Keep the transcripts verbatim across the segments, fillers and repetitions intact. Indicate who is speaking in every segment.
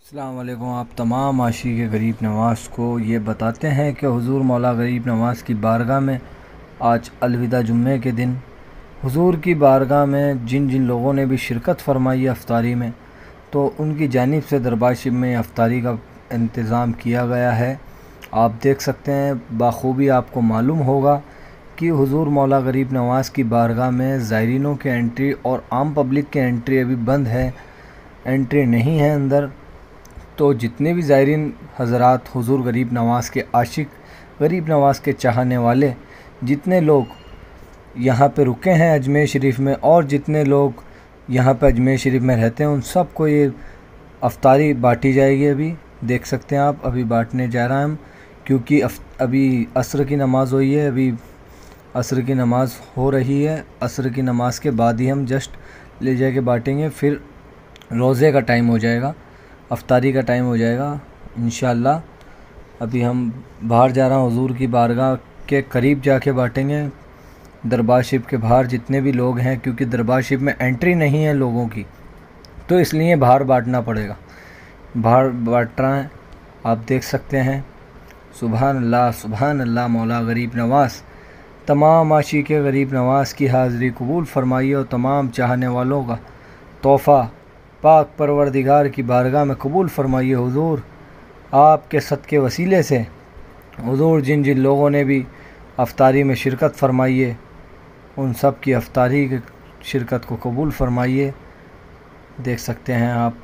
Speaker 1: अस्सलाम वालेकुम। आप तमाम आशिक़ के गरीब नवाज़ को ये बताते हैं कि हुज़ूर मौला गरीब नवाज़ की बारगाह में आज अलविदा जुम्मे के दिन हुज़ूर की बारगाह में जिन जिन लोगों ने भी शिरकत फरमाई है अफ्तारी में, तो उनकी जानिब से दरबार शरीफ में अफ्तारी का इंतज़ाम किया गया है। आप देख सकते हैं, बाखूबी आपको मालूम होगा कि हुज़ूर मौला गरीब नवाज़ की बारगाह में ज़ायरीनों के एंट्री और आम पब्लिक के एंट्री अभी बंद है, एंट्री नहीं है अंदर। तो जितने भी ज़ायरीन हज़रात हुज़ूर गरीब नवाज़ के आशिक, गरीब नवाज़ के चाहने वाले, जितने लोग यहाँ पे रुके हैं अजमेर शरीफ में और जितने लोग यहाँ पे अजमेर शरीफ में रहते हैं, उन सब को ये अफ्तारी बाँटी जाएगी। अभी देख सकते हैं आप, अभी बाँटने जा रहे हैं हम, क्योंकि अभी असर की नमाज़ हुई है, अभी असर की नमाज़ हो रही है। असर की नमाज़ के बाद ही हम जस्ट ले जाके बाँटेंगे, फिर रोज़े का टाइम हो जाएगा, अफ्तारी का टाइम हो जाएगा इंशाअल्लाह। अभी हम बाहर जा रहे हैं, हुज़ूर की बारगाह के करीब जाके बाँटेंगे, दरबार शरीफ के बाहर जितने भी लोग हैं, क्योंकि दरबार शरीफ में एंट्री नहीं है लोगों की, तो इसलिए बाहर बाँटना पड़ेगा। बाहर बाँट रहे हैं, आप देख सकते हैं। सुभान अल्लाह, सुभान अल्लाह। मौला गरीब नवाज़ तमाम आशिक़ गरीब नवाज़ की हाज़िरी कबूल फरमाइए और तमाम चाहने वालों का तोहफ़ा पाक परवरदिगार की बारगाह में कबूल फरमाइए। हुज़ूर आपके सदक़े वसीले से हुज़ूर जिन जिन लोगों ने भी अफ्तारी में शिरकत फरमाइए, उन सब की अफ्तारी की शिरकत को कबूल फरमाइए। देख सकते हैं आप,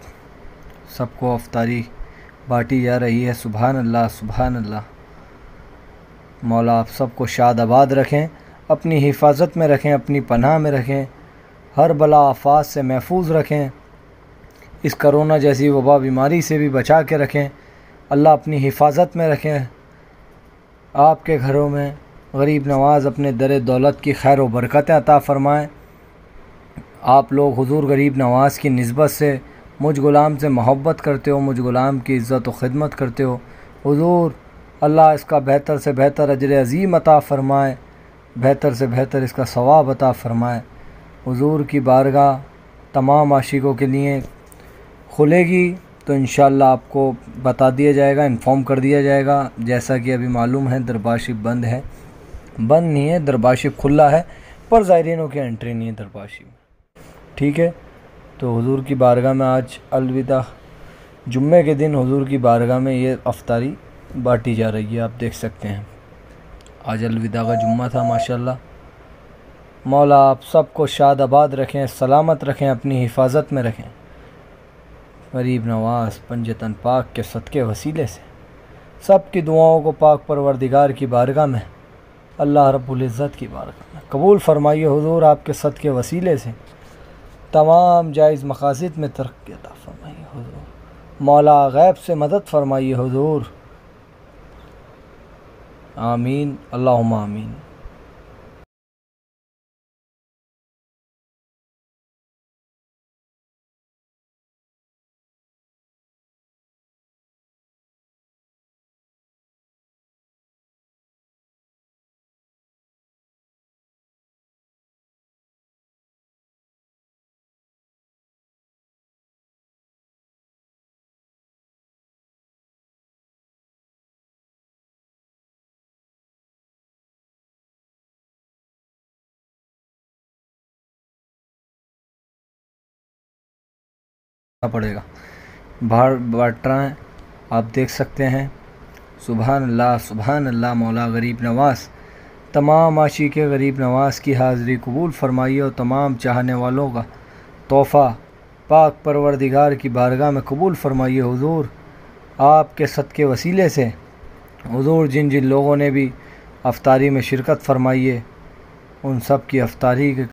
Speaker 1: सबको अफ्तारी बाँटी जा रही है। सुभान अल्लाह, सुभान अल्लाह। मौला आप सबको शाद आबाद रखें, अपनी हिफाजत में रखें, अपनी पनाह में रखें, हर बला आफात से महफूज रखें, इस करोना जैसी वबा बीमारी से भी बचा के रखें। अल्लाह अपनी हिफाजत में रखें। आपके घरों में गरीब नवाज़ अपने दर दौलत की खैर व बरकतें अता फ़रमाएँ। आप लोग हुज़ूर गरीब नवाज़ की निस्बत से मुझ गुलाम से मोहब्बत करते हो, मुझ गुलाम की इज़्ज़त व ख़िदमत करते हो। हुज़ूर अल्लाह इसका बेहतर से बेहतर अजर अज़ीम अता फ़रमाए, बेहतर से बेहतर इसका सवाब अता फ़रमाए। हुज़ूर की बारगाह तमाम आशिकों के लिए खुलेगी तो इंशाअल्लाह आपको बता दिया जाएगा, इन्फॉर्म कर दिया जाएगा। जैसा कि अभी मालूम है दरबार शरीफ बंद है, बंद नहीं है, दरबार शरीफ खुला है, पर ज़ायरीनों की एंट्री नहीं है दरबार शरीफ में। ठीक है, तो हुज़ूर की बारगाह में आज अलविदा जुम्मे के दिन हुज़ूर की बारगाह में ये अफ्तारी बाँटी जा रही है। आप देख सकते हैं, आज अलविदा का जुम्मा था माशाअल्लाह। मौला आप सबको शाद आबाद रखें, सलामत रखें, अपनी हिफाजत में रखें। गरीब नवाज़ पंजतन पाक के सदक़े वसीले से सब की दुआओं को पाक परवरदिगार की बारगाह में, अल्लाह रब्बुल इज़्ज़त की बारगाह में कबूल फरमाइए। हुज़ूर आपके सदक़े वसीले से तमाम जायज़ मक़ासिद में तरक्की अता फरमाइए। हुज़ूर मौला गैब से मदद फरमाइए। हुज़ूर आमीन, अल्लाहुम्मा आमीन। पड़ेगा, बाहर बाँट रहे हैं, आप देख सकते हैं। सुभान अल्लाह, सुभान अल्लाह। मौला गरीब नवाज़ तमाम आशिक़ गरीब नवाज़ की हाज़िरी कबूल फरमाइए और तमाम चाहने वालों का तोहफ़ा पाक परवरदिगार की बारगाह में कबूल फरमाइए। हुज़ूर आपके सदक़े वसीले से हुज़ूर जिन जिन लोगों ने भी अफ्तारी में शिरकत फरमाइए, उन सब की अफ्तारी की